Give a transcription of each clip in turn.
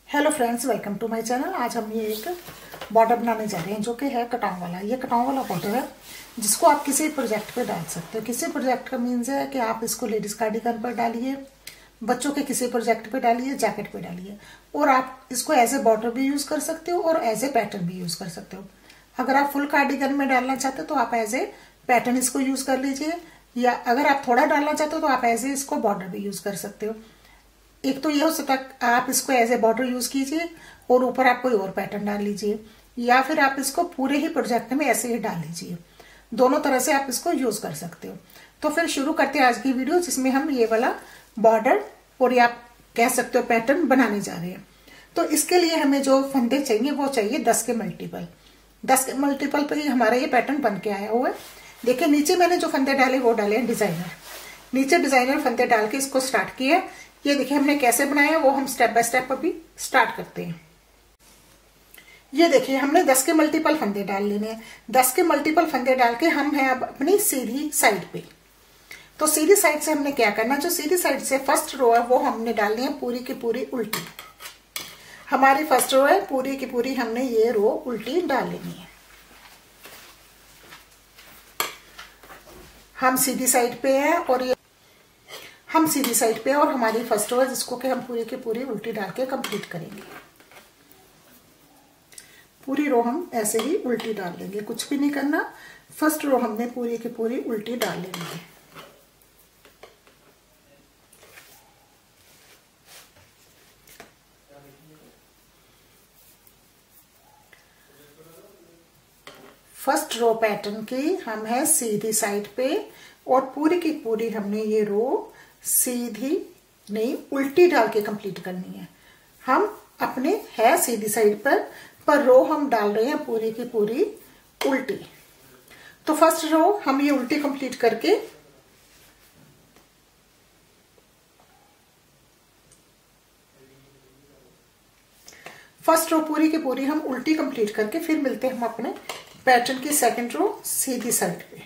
Hello friends, welcome to my channel. आज हम ये एक बॉर्डर बनाने जा रहे हैं जो कि है कटाव वाला। ये कटाव वाला बॉर्डर है जिसको आप किसी प्रोजेक्ट पे डाल सकते हो। किसी प्रोजेक्ट का मीन्स है कि आप इसको लेडीज कार्डिगन पर डालिए, बच्चों के किसी प्रोजेक्ट पे डालिए, जैकेट पे डालिए, और आप इसको एज ए बॉर्डर भी यूज कर सकते हो और एज ए पैटर्न भी यूज कर सकते हो। अगर आप फुल कार्डिगन में डालना चाहते हो तो आप एज ए पैटर्न इसको यूज कर लीजिए, या अगर आप थोड़ा डालना चाहते हो तो आप एज ए इसको बॉर्डर भी यूज कर सकते हो। एक तो ये हो सकता है आप इसको एज ए बॉर्डर यूज कीजिए और ऊपर आप कोई और पैटर्न डाल लीजिए, या फिर आप इसको पूरे ही प्रोजेक्ट में ऐसे ही डाल लीजिए। दोनों तरह से आप इसको यूज कर सकते हो। तो फिर शुरू करते हैं आज की वीडियो, जिसमें हम ये वाला बॉर्डर और या आप कह सकते हो पैटर्न बनाने जा रहे हैं। तो इसके लिए हमें जो फंदे चाहिए वो चाहिए 10 के मल्टीपल। 10 के मल्टीपल पर ही हमारा ये पैटर्न बन के आया हुआ है। देखिए नीचे मैंने जो फंदे डाले वो डाले हैं डिजाइनर। नीचे डिजाइनर फंदे डाल के इसको स्टार्ट किया। ये देखिए हमने कैसे बनाया वो हम स्टेप बाय स्टेप अभी स्टार्ट करते हैं। ये देखिए हमने 10 के मल्टीपल फंदे डाल लेने हैं। 10 के मल्टीपल फंदे डाल के हम हैं अब अपनी सीधी साइड पे। तो सीधी साइड से हमने क्या करना, जो सीधी साइड से फर्स्ट रो है वो हमने डालनी है पूरी की पूरी उल्टी। हमारी फर्स्ट रो है, पूरी की पूरी हमने ये रो उल्टी डाल लेनी है। हम सीधी साइड पे हैं और ये हम सीधी साइड पे और हमारी फर्स्ट रो है जिसको कि हम पूरी की पूरी उल्टी डाल के कंप्लीट करेंगे। पूरी रो हम ऐसे ही उल्टी डाल लेंगे, कुछ भी नहीं करना। फर्स्ट रो हमने पूरी की पूरी उल्टी डाल लेनी है। फर्स्ट रो पैटर्न की हम है सीधी साइड पे और पूरी की पूरी हमने ये रो सीधी नहीं उल्टी डाल के कंप्लीट करनी है। हम अपने है सीधी साइड पर रो हम डाल रहे हैं पूरी की पूरी उल्टी। तो फर्स्ट रो हम ये उल्टी कंप्लीट करके फर्स्ट रो पूरी की पूरी हम उल्टी कंप्लीट करके फिर मिलते हैं हम अपने पैटर्न की सेकंड रो सीधी साइड पे।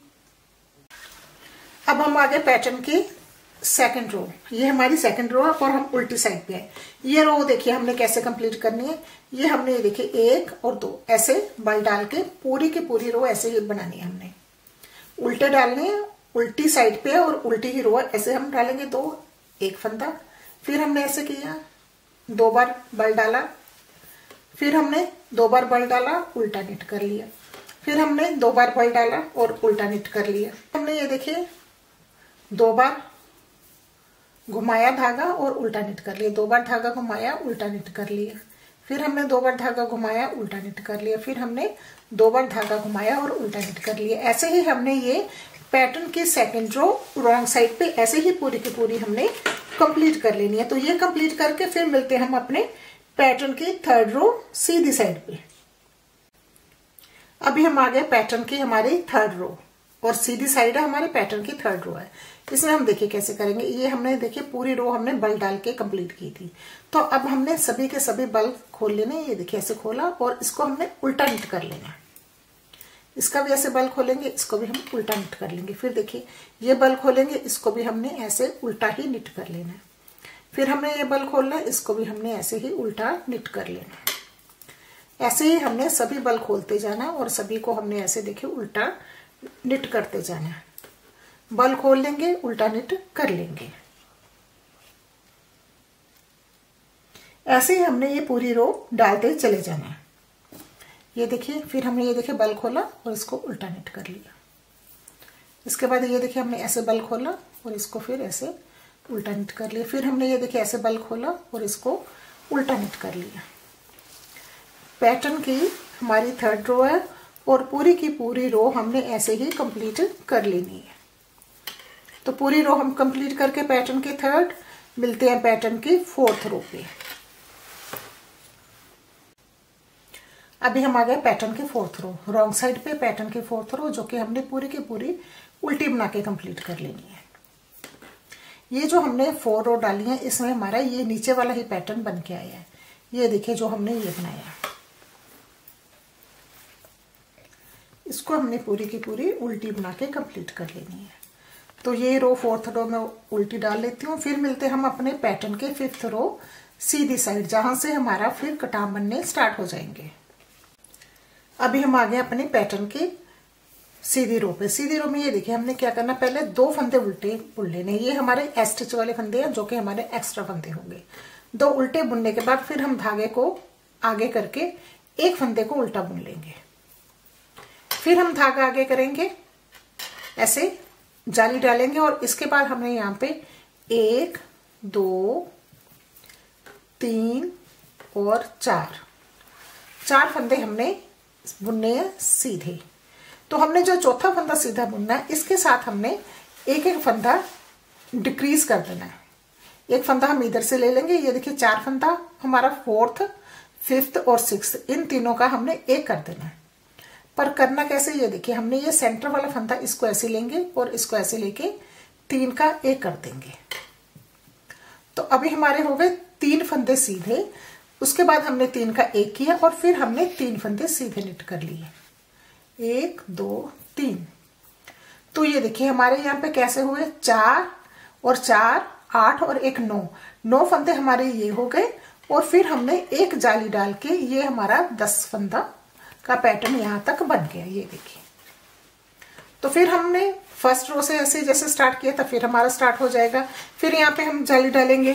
अब हम आ गए पैटर्न की सेकंड रो। ये हमारी सेकंड रो है और हम उल्टी साइड पे है। ये रो देखिए हमने कैसे कंप्लीट करनी है। ये हमने ये देखिए 1 और 2 ऐसे बल डाल के पूरी की पूरी रो ऐसे ही बनानी है। हमने उल्टे डालने हैं, उल्टी साइड पे और उल्टी ही रो ऐसे हम डालेंगे 2, एक फंदा, फिर हमने ऐसे किया 2 बार बल डाला, फिर हमने 2 बार बल डाला, उल्टा निट कर लिया, फिर हमने 2 बार बल डाला और उल्टा निट कर लिया। हमने ये देखिए 2 बार घुमाया धागा और उल्टा निट कर लिया, 2 बार धागा घुमाया उल्टा निट कर लिया, फिर हमने 2 बार धागा घुमाया उल्टा निट कर लिया, फिर हमने 2 बार धागा घुमाया और उल्टा निट कर लिया। ऐसे ही हमने ये पैटर्न की सेकंड रो रॉन्ग साइड पे ऐसे ही पूरी की पूरी हमने कंप्लीट कर लेनी है। तो ये कंप्लीट करके फिर मिलते हैं हम अपने पैटर्न की थर्ड रो सीधी साइड पे। अभी हम आ गए पैटर्न की हमारी थर्ड रो और सीधी साइड है हमारे पैटर्न की थर्ड रो है। इसमें हम देखिए कैसे करेंगे। ये हमने देखिए पूरी रो हमने बल डाल के कंप्लीट की थी। तो अब हमने सभी के सभी बल खोल लेने। ये देखिए ऐसे खोला और इसको हमने उल्टा निट कर लेना। इसका भी ऐसे बल खोलेंगे, इसको भी हम उल्टा निट कर लेंगे। फिर देखिए ये बल खोलेंगे, इसको भी हमने ऐसे उल्टा ही निट कर लेना। फिर हमने ये बल खोलना है, इसको भी हमने ऐसे ही उल्टा निट कर लेना। ऐसे ही हमने सभी बल खोलते जाना और सभी को हमने ऐसे देखिए उल्टा निट करते जाना। बल खोल लेंगे, उल्टा निट कर लेंगे। ऐसे ही हमने ये पूरी रो डालते चले जाना। ये देखिए फिर हमने ये देखिए बल खोला और इसको उल्टा निट कर लिया। इसके बाद ये देखिए हमने ऐसे बल खोला और इसको फिर ऐसे उल्टा निट कर लिया। फिर हमने ये देखिए ऐसे बल खोला और इसको उल्टा निट कर लिया। पैटर्न की हमारी थर्ड रो है और पूरी की पूरी रो हमने ऐसे ही कंप्लीट कर लेनी है। तो पूरी रो हम कंप्लीट करके पैटर्न की थर्ड मिलते हैं पैटर्न की फोर्थ रो पे। अभी हम आ गए पैटर्न की फोर्थ रो रॉन्ग साइड पे। पैटर्न की फोर्थ रो जो कि हमने पूरी की पूरी उल्टी बना के कंप्लीट कर लेनी है। ये जो हमने 4 रो डाली है इसमें हमारा ये नीचे वाला ही पैटर्न बन के आया है। ये देखिए जो हमने ये बनाया, इसको हमने पूरी की पूरी उल्टी बना के कंप्लीट कर लेनी है। तो ये रो फोर्थ रो में उल्टी डाल लेती हूँ। फिर मिलते हम अपने पैटर्न के फिफ्थ रो सीधी साइड, जहां से हमारा फिर कटाम बनने स्टार्ट हो जाएंगे। अभी हम आ गए अपने पैटर्न की सीधी रो पे। सीधी रो में ये देखिए हमने क्या करना, पहले 2 फंदे उल्टे बुन लेने। ये हमारे एस स्टिच वाले फंदे हैं जो कि हमारे एक्स्ट्रा फंदे होंगे। 2 उल्टे बुनने के बाद फिर हम धागे को आगे करके एक फंदे को उल्टा बुन लेंगे। फिर हम धागा आगे करेंगे, ऐसे जाली डालेंगे और इसके बाद हमने यहाँ पे 1 2 3 और 4 फंदे हमने बुनने हैं सीधे। तो हमने जो चौथा फंदा सीधा बुनना है, इसके साथ हमने एक एक फंदा डिक्रीज कर देना है। एक फंदा हम इधर से ले लेंगे, ये देखिए 4 फंदा हमारा, 4th 5th और 6th इन तीनों का हमने एक कर देना है। पर करना कैसे, ये देखिए हमने ये सेंटर वाला फंदा इसको ऐसे लेंगे और इसको ऐसे लेके 3 का एक कर देंगे। तो अभी हमारे हो गए 3 फंदे सीधे। उसके बाद हमने 3 का एक किया और फिर हमने 3 फंदे सीधे निट कर लिए, 1 2 3। तो ये देखिए हमारे यहाँ पे कैसे हुए, 4 और 4 8 और 1 9 फंदे हमारे ये हो गए। और फिर हमने एक जाली डाल के ये हमारा 10 फंदा का पैटर्न यहाँ तक बन गया, ये देखिए। तो फिर हमने फर्स्ट रो से ऐसे जैसे स्टार्ट किया था, फिर हमारा स्टार्ट हो जाएगा। फिर यहाँ पे हम जाली डालेंगे,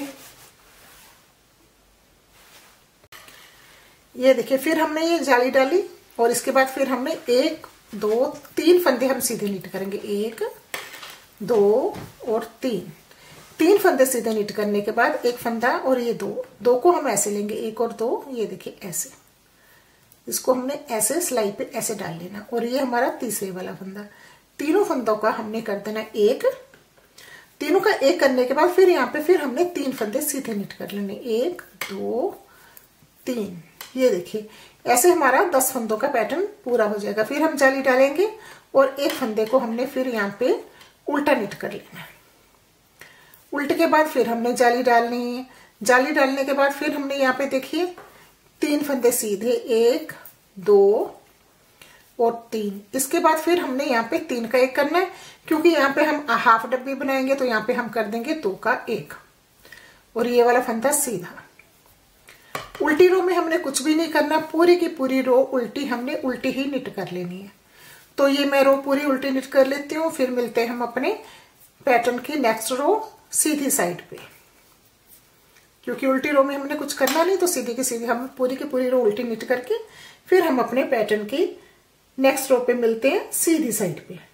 ये देखिए फिर हमने ये जाली डाली और इसके बाद फिर हमने 1 2 3 फंदे हम सीधे नीट करेंगे, 1 2 और 3 फंदे सीधे नीट करने के बाद एक फंदा और ये 2 को हम ऐसे लेंगे, 1 और 2, ये देखिए ऐसे, इसको हमने ऐसे सिलाई पे ऐसे डाल लेना। और ये हमारा तीसरे वाला फंदा, तीनों फंदों का हमने कर देना एक। तीनों का एक करने के बाद फिर यहाँ पे फिर हमने 3 फंदे सीधे नीट कर लेने, 1 2 3, ये देखिए ऐसे हमारा 10 फंदों का पैटर्न पूरा हो जाएगा। फिर हम जाली डालेंगे और एक फंदे को हमने फिर यहाँ पे उल्टा नीट कर लेना है। उल्टे के बाद फिर हमने जाली डालनी है। जाली डालने के बाद फिर हमने यहाँ पे देखिए 3 फंदे सीधे, 1 2 और 3। इसके बाद फिर हमने यहाँ पे 3 का एक करना है, क्योंकि यहाँ पे हम हाफ डब्बी बनाएंगे तो यहाँ पे हम कर देंगे 2 का एक। और ये वाला फंदा सीधा। उल्टी रो में हमने कुछ भी नहीं करना, पूरी की पूरी रो उल्टी हमने उल्टी ही निट कर लेनी है। तो ये मैं रो पूरी उल्टी निट कर लेती हूँ। फिर मिलते हैं हम अपने पैटर्न की नेक्स्ट रो सीधी साइड पे, क्योंकि उल्टी रो में हमने कुछ करना नहीं, तो सीधी की सीधी हम पूरी की पूरी रो उल्टी निट करके फिर हम अपने पैटर्न की नेक्स्ट रो पे मिलते हैं सीधी साइड पे।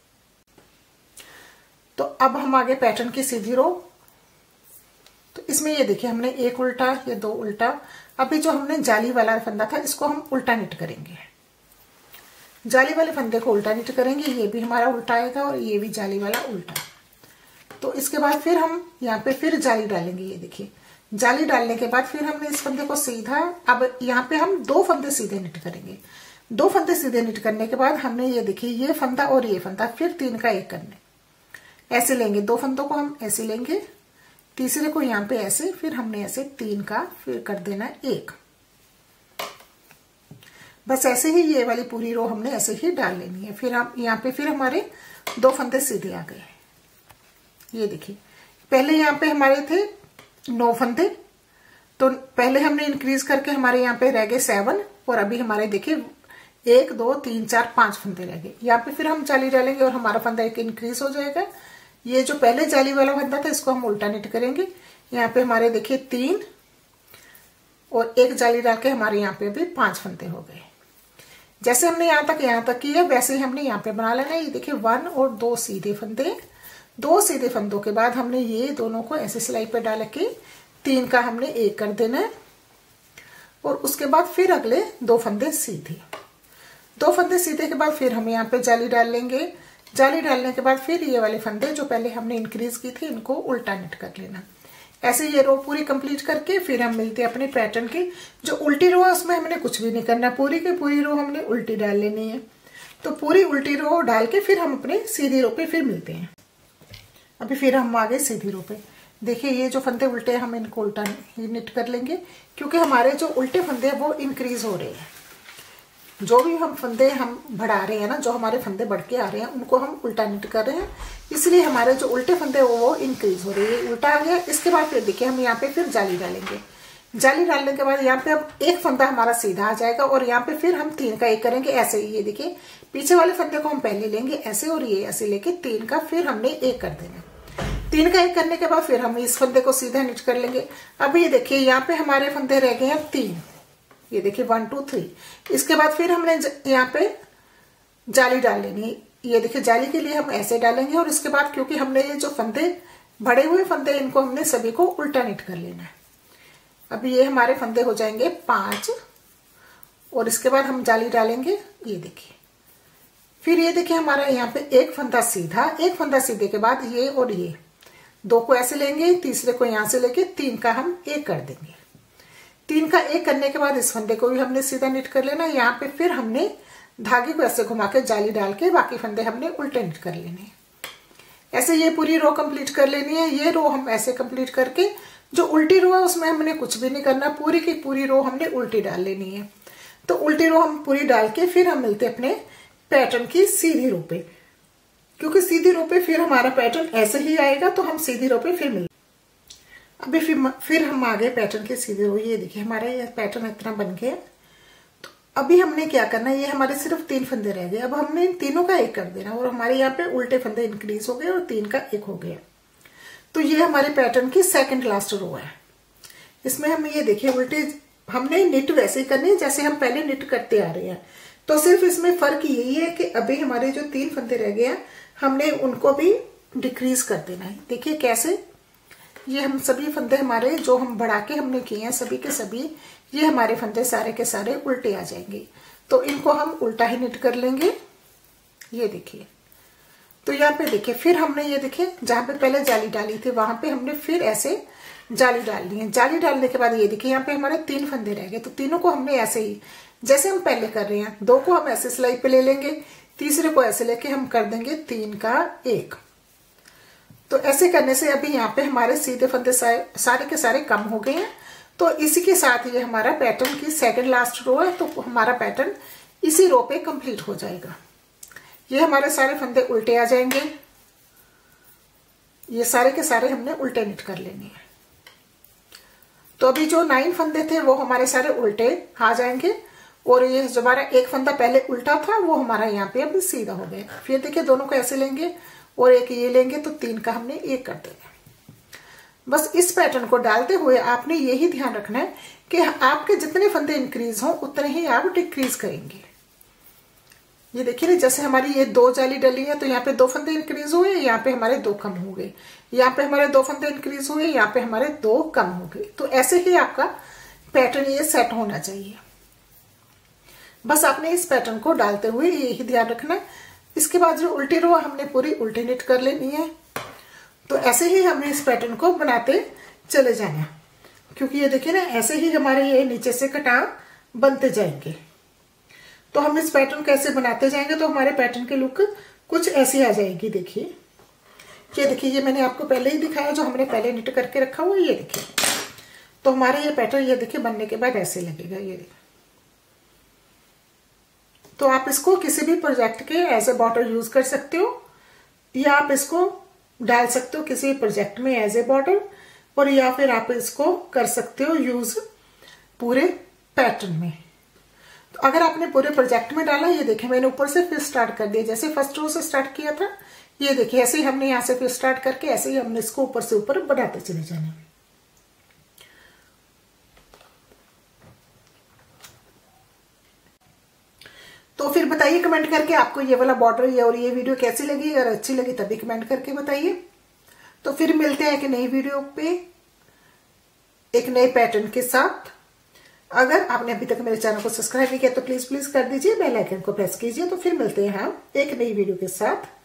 तो अब हम आगे पैटर्न की सीधी रो। तो इसमें ये देखिए हमने 1 उल्टा, ये 2 उल्टा। अभी जो हमने जाली वाला फंदा था इसको हम उल्टा निट करेंगे। जाली वाले फंदे को उल्टा निट करेंगे, ये भी हमारा उल्टा आएगा और ये भी जाली वाला उल्टा। तो इसके बाद फिर हम यहाँ पे फिर जाली डालेंगे, ये देखिए जाली डालने के बाद फिर हमने इस फंदे को सीधा, अब यहाँ पे हम 2 फंदे सीधे निट करेंगे। 2 फंदे सीधे निट करने के बाद हमने ये देखिए ये फंदा और ये फंदा फिर 3 का एक करने, ऐसे लेंगे। 2 फंदों को हम ऐसे लेंगे, तीसरे को यहाँ पे ऐसे, फिर हमने ऐसे 3 का फिर कर देना 1। बस ऐसे ही ये वाली पूरी रो हमने ऐसे ही डाल लेनी है। फिर हम यहाँ पे फिर हमारे 2 फंदे सीधे आ गए, ये देखिए। पहले यहाँ पे हमारे थे 9 फंदे, तो पहले हमने इंक्रीज करके हमारे यहाँ पे रह गए 7 और अभी हमारे देखिए 1 2 3 4 5 फंदे रह गए। यहाँ पे फिर हम जाली डालेंगे और हमारा फंदा एक इंक्रीज हो जाएगा। ये जो पहले जाली वाला फंदा था इसको हम उल्टा निट करेंगे। यहाँ पे हमारे देखिए 3 और एक जाली डाल के हमारे यहाँ पे अभी 5 फंदे हो गए। जैसे हमने यहाँ तक किया वैसे ही हमने यहाँ पे बना लेना है। ये देखिए 1 और 2 सीधे फंदे, 2 सीधे फंदों के बाद हमने ये दोनों को ऐसे सिलाई पे डाल के 3 का हमने एक कर देना है। और उसके बाद फिर अगले 2 फंदे सीधे, 2 फंदे सीधे के बाद फिर हम यहाँ पे जाली डाल लेंगे। जाली डालने के बाद फिर ये वाले फंदे जो पहले हमने इंक्रीज की थी इनको उल्टा निट कर लेना। ऐसे ये रो पूरी कंप्लीट करके फिर हम मिलते हैं अपने पैटर्न की जो उल्टी रो है, उसमें हमने कुछ भी नहीं करना, पूरी की पूरी रो हमने उल्टी डाल लेनी है। तो पूरी उल्टी रो डाल के फिर हम अपने सीधी रो पे फिर मिलते हैं। अभी फिर हम आ गए सीधी रो पे। देखिए ये जो फंदे उल्टे हैं हम इनको उल्टा निट कर लेंगे, क्योंकि हमारे जो उल्टे फंदे हैं वो इंक्रीज हो रहे हैं। जो भी हम फंदे हम बढ़ा रहे हैं ना, जो हमारे फंदे बढ़ के आ रहे हैं उनको हम उल्टा निट कर रहे हैं, इसलिए हमारे जो उल्टे फंदे वो इंक्रीज हो रहे हैं। उल्टा आ गया। इसके बाद फिर देखिए हम यहाँ पे फिर जाली डालेंगे। जाली डालने के बाद यहाँ पे अब एक फंदा हमारा सीधा आ जाएगा और यहाँ पे फिर हम 3 का एक करेंगे ऐसे ही। ये देखिए पीछे वाले फंदे को हम पहले लेंगे ऐसे और ये ऐसे लेके 3 का फिर हमने एक कर देना। 3 का एक करने के बाद फिर हम इस फंदे को सीधा निट कर लेंगे। अब ये देखिए यहाँ पे हमारे फंदे रह गए हैं 3, ये देखिए 1 2 3। इसके बाद फिर हमने यहाँ पे जाली डाल लेनी है। ये देखिए जाली के लिए हम ऐसे डालेंगे और इसके बाद क्योंकि हमने ये जो फंदे बड़े हुए फंदे इनको हमने सभी को उल्टा निट कर लेना है। अब ये हमारे फंदे हो जाएंगे 5 और इसके बाद हम जाली डालेंगे। ये देखिए फिर ये देखिए हमारा यहाँ पे एक फंदा सीधा, एक फंदा सीधे के बाद ये और ये 2 को ऐसे लेंगे, तीसरे को यहाँ से लेके 3 का हम एक कर देंगे। 3 का एक करने के बाद इस फंदे को भी हमने सीधा निट कर लेना। यहाँ पे फिर हमने धागे को ऐसे घुमा के जाली डाल के बाकी फंदे हमने उल्टे निट कर लेने। ऐसे ये पूरी रो कंप्लीट कर लेनी है। ये रो हम ऐसे कंप्लीट करके जो उल्टी रो है उसमें हमने कुछ भी नहीं करना, पूरी की पूरी रो हमने उल्टी डाल लेनी है। तो उल्टी रो हम पूरी डाल के फिर हम मिलते अपने पैटर्न की सीधी रो पे, क्योंकि सीधी रो पे फिर हमारा पैटर्न ऐसे ही आएगा तो हम सीधी रो पे फिर मिलते। अभी फिर हम आ गए पैटर्न की सीधी रो। ये देखिए हमारा ये पैटर्न इतना बन गया। तो अभी हमने क्या करना है, ये हमारे सिर्फ 3 फंदे रह गए। अब हमने इन तीनों का एक कर देना और हमारे यहाँ पे उल्टे फंदे इंक्रीज हो गए और 3 का एक हो गया। तो ये हमारे पैटर्न की सेकंड लास्ट रो है। इसमें हम ये देखिए उल्टे हमने निट वैसे ही करनी है जैसे हम पहले निट करते आ रहे हैं। तो सिर्फ इसमें फर्क यही है कि अभी हमारे जो 3 फंदे रह गए हैं हमने उनको भी डिक्रीज कर देना है। देखिए कैसे, ये हम सभी फंदे हमारे जो हम बढ़ा के हमने किए हैं सभी के सभी, ये हमारे फंदे सारे के सारे उल्टे आ जाएंगे। तो इनको हम उल्टा ही निट कर लेंगे। ये देखिए तो यहाँ पे देखिए फिर हमने ये देखिए जहां पे पहले जाली डाली थी वहां पे हमने फिर ऐसे जाली डालनी है। जाली डालने के बाद ये देखिए यहाँ पे हमारे 3 फंदे रह गए। तो तीनों को हमने ऐसे ही जैसे हम पहले कर रहे हैं, 2 को हम ऐसे सिलाई पे ले लेंगे, तीसरे को ऐसे लेके हम कर देंगे 3 का 1। तो ऐसे करने से अभी यहाँ पे हमारे सीधे फंदे सारे के सारे कम हो गए हैं। तो इसी के साथ ये हमारा पैटर्न की सेकंड लास्ट रो है। तो हमारा पैटर्न इसी रो पे कंप्लीट हो जाएगा। ये हमारे सारे फंदे उल्टे आ जाएंगे। ये सारे के सारे हमने उल्टे निट कर लेने हैं। तो अभी जो 9 फंदे थे वो हमारे सारे उल्टे आ जाएंगे और ये जो हमारा एक फंदा पहले उल्टा था वो हमारा यहाँ पे अब सीधा हो गया। फिर देखिए दोनों को ऐसे लेंगे और एक ये लेंगे तो 3 का हमने एक कर देना। बस इस पैटर्न को डालते हुए आपने यही ध्यान रखना है कि आपके जितने फंदे इंक्रीज हों उतने ही आप डिक्रीज करेंगे। ये देखिए ना जैसे हमारी ये 2 जाली डली है तो यहाँ पे 2 फंदे इंक्रीज हुए, यहाँ पे हमारे 2 कम हो गए, यहाँ पे हमारे 2 फंदे इंक्रीज हुए, यहाँ पे हमारे 2 कम हो गए। तो ऐसे ही आपका पैटर्न ये सेट होना चाहिए। बस आपने इस पैटर्न को डालते हुए यही ध्यान रखना है। इसके बाद जो उल्टी रो हमने पूरी उल्टी निट कर लेनी है। तो ऐसे ही हमने इस पैटर्न को बनाते चले जाना, क्योंकि ये देखिए ना ऐसे ही हमारे ये नीचे से कटाव बनते जाएंगे। तो हम इस पैटर्न कैसे बनाते जाएंगे तो हमारे पैटर्न की लुक कुछ ऐसी आ जाएगी। देखिए ये देखिए ये मैंने आपको पहले ही दिखाया जो हमने पहले निट करके रखा हुआ। ये देखिए तो हमारे ये पैटर्न ये देखिए बनने के बाद ऐसे लगेगा। ये देखिए तो आप इसको किसी भी प्रोजेक्ट के एज ए बॉर्डर यूज कर सकते हो या आप इसको डाल सकते हो किसी प्रोजेक्ट में एज ए बॉर्डर, और या फिर आप इसको कर सकते हो यूज पूरे पैटर्न में। तो अगर आपने पूरे प्रोजेक्ट में डाला, ये देखिए मैंने ऊपर से फिर स्टार्ट कर दिया, जैसे फर्स्ट रो से स्टार्ट किया था। ये देखिए ऐसे ही हमने यहाँ से फिर स्टार्ट करके ऐसे ही हमने इसको ऊपर से ऊपर बढ़ाते चले जाना। तो फिर बताइए कमेंट करके आपको ये वाला बॉर्डर और ये वीडियो कैसी लगी। अगर अच्छी लगी तभी कमेंट करके बताइए। तो फिर मिलते हैं एक नई वीडियो पे एक नए पैटर्न के साथ। अगर आपने अभी तक मेरे चैनल को सब्सक्राइब नहीं किया तो प्लीज कर दीजिए, बेल आइकन को प्रेस कीजिए। तो फिर मिलते हैं हम एक नई वीडियो के साथ।